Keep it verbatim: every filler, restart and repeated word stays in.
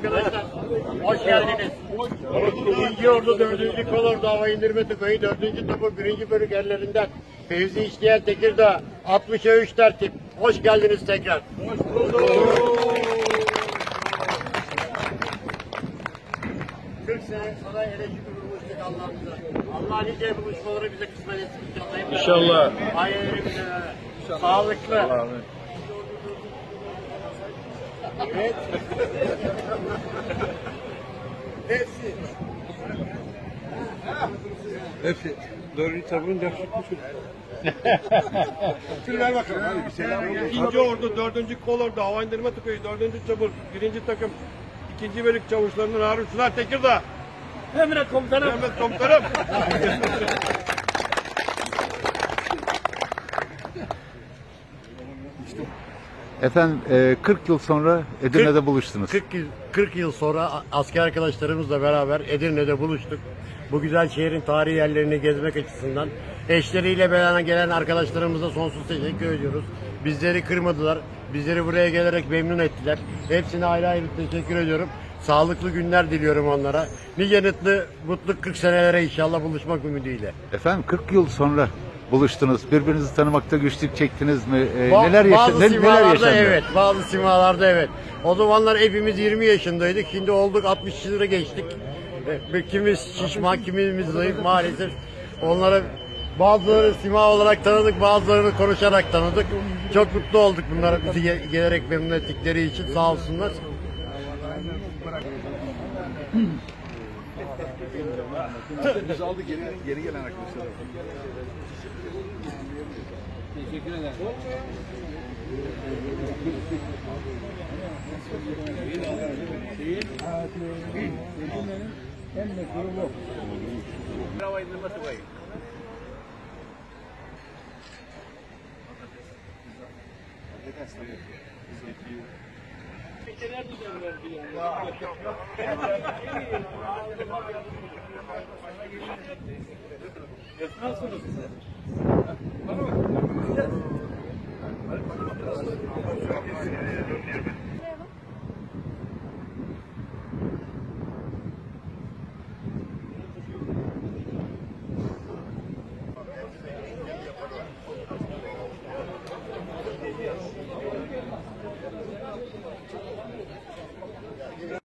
arkadaşlar. Hoş geldiniz. İkinci Ordu dördüncü Kolordu Hava İndirme Tugayı dördüncü Topu birinci bölük erlerinden Fevzi İşleyen Tekirdağ altmışa üç tertip. Hoş geldiniz tekrar. Hoş bulduk. kırk sene sonra hele şükür buluştuk Allah'ımıza. Allah nice buluşmaları bize kısmet etsin inşallah. İnşallah. Ailelerimize sağlıklı. Amin. Evet. Hepsi. Hepsi. Dördüncü tabunun yakışıklı Şunu ver bakalım hadi bir selam. İkinci Ordu, dördüncü Kolordu, Hava İndirme Tugayı, dördüncü Çabur, birinci takım, ikinci bölük çavuşlarının Harun Çınar Tekirdağ. Emret komutanım. Emret komutanım. Efendim kırk yıl sonra Edirne'de buluştunuz. kırk yıl, kırk yıl sonra asker arkadaşlarımızla beraber Edirne'de buluştuk. Bu güzel şehrin tarihi yerlerini gezmek açısından eşleriyle beraber gelen arkadaşlarımıza sonsuz teşekkür ediyoruz. Bizleri kırmadılar. Bizleri buraya gelerek memnun ettiler. Hepsine ayrı ayrı teşekkür ediyorum. Sağlıklı günler diliyorum onlara. Nice mutlu, mutlu kırk senelere inşallah buluşmak ümidiyle. Efendim kırk yıl sonra buluştunuz. Birbirinizi tanımakta güçlük çektiniz mi? Ee, Ba neler, yaşa bazı ne, neler simalarda yaşandı? evet, bazı simalarda evet. O zamanlar hepimiz yirmi yaşındaydık. Şimdi olduk altmış yıllara geçtik. E, Kimimiz şişman, kimimiz zayıf maalesef. Onlara bazıları sima olarak tanıdık, bazılarını konuşarak tanıdık. Çok mutlu olduk bunlara bizi ge gelerek memnun ettikleri için sağ olsunlar. Biz aldık geri, geri gelen arkadaşlar. Teşekkür ederim. En meşhuru bu. Hava İndirme Tugayı. Nasılsınız? Bana bak.